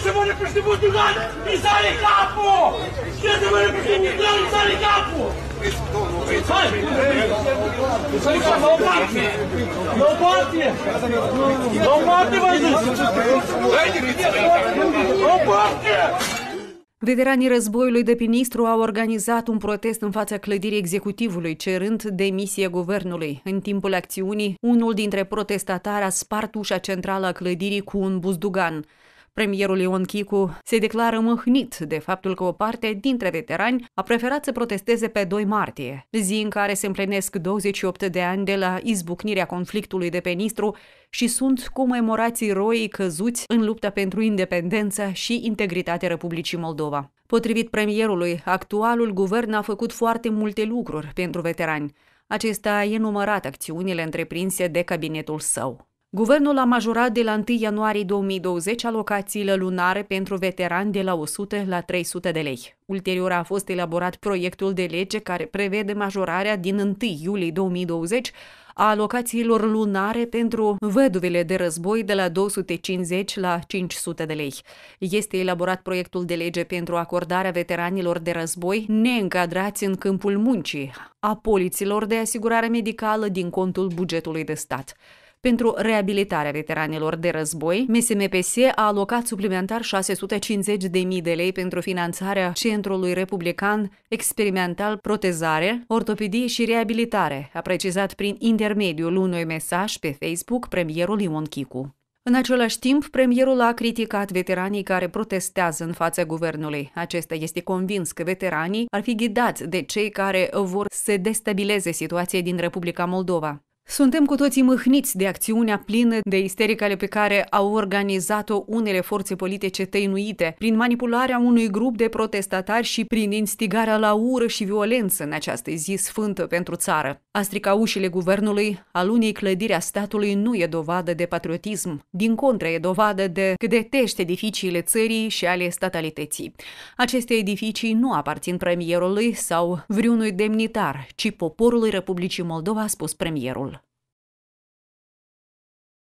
se muore peste Butugan, mi sale capul! Ce se muore peste Butugan, mi sale capul! Hai! Mi sale capul, la o parte! La o parte! La o parte, v-am zis! La o parte! Veteranii războiului de pe Nistru au organizat un protest în fața clădirii executivului, cerând demisia guvernului. În timpul acțiunii, unul dintre protestatari a spart ușa centrală a clădirii cu un buzdugan. Premierul Ion Chicu se declară mâhnit de faptul că o parte dintre veterani a preferat să protesteze pe 2 martie, zi în care se împlinesc 28 de ani de la izbucnirea conflictului de pe Nistru și sunt comemorații eroii căzuți în lupta pentru independență și integritatea Republicii Moldova. Potrivit premierului, actualul guvern a făcut foarte multe lucruri pentru veterani. Acesta a enumerat acțiunile întreprinse de cabinetul său. Guvernul a majorat de la 1 ianuarie 2020 alocațiile lunare pentru veterani de la 100 la 300 de lei. Ulterior a fost elaborat proiectul de lege care prevede majorarea din 1 iulie 2020 a alocațiilor lunare pentru văduvele de război de la 250 la 500 de lei. Este elaborat proiectul de lege pentru acordarea veteranilor de război neîncadrați în câmpul muncii a poliților de asigurare medicală din contul bugetului de stat. Pentru reabilitarea veteranilor de război, MSMPS a alocat suplimentar 650.000 de lei pentru finanțarea Centrului Republican Experimental Protezare, Ortopedie și Reabilitare, a precizat prin intermediul unui mesaj pe Facebook premierul Ion Chicu. În același timp, premierul a criticat veteranii care protestează în fața guvernului. Acesta este convins că veteranii ar fi ghidați de cei care vor să destabilizeze situația din Republica Moldova. Suntem cu toții mâhniți de acțiunea plină de istericale pe care au organizat-o unele forțe politice tăinuite prin manipularea unui grup de protestatari și prin instigarea la ură și violență în această zi sfântă pentru țară. A strica ușile guvernului al unei clădiri a statului nu e dovadă de patriotism. Din contră, e dovadă de cât detește edificiile țării și ale statalității. Aceste edificii nu aparțin premierului sau vreunui demnitar, ci poporului Republicii Moldova, a spus premierul.